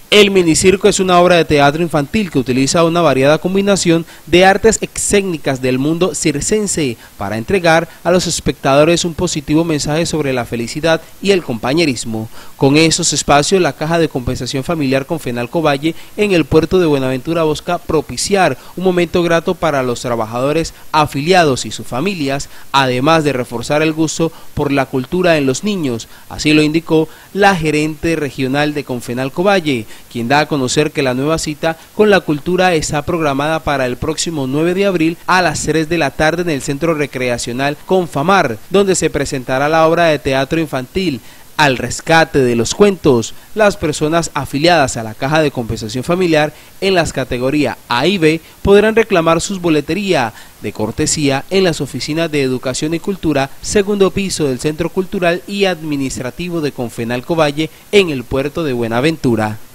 El minicirco es una obra de teatro infantil que utiliza una variada combinación de artes escénicas del mundo circense para entregar a los espectadores un positivo mensaje sobre la felicidad y el compañerismo. Con esos espacios, la Caja de Compensación Familiar Confenalco Valle en el puerto de Buenaventura busca propiciar un momento grato para los trabajadores afiliados y sus familias, además de reforzar el gusto por la cultura en los niños. Así lo indicó la gerente regional de Confenalco Valle, quien da a conocer que la nueva cita con la cultura está programada para el próximo 9 de abril a las 3 de la tarde en el Centro Recreacional Confamar, donde se presentará la obra de teatro infantil Al Rescate de los Cuentos. Las personas afiliadas a la Caja de Compensación Familiar en las categorías A y B podrán reclamar sus boletería de cortesía en las oficinas de Educación y Cultura, segundo piso del Centro Cultural y Administrativo de Confenalco Valle en el puerto de Buenaventura.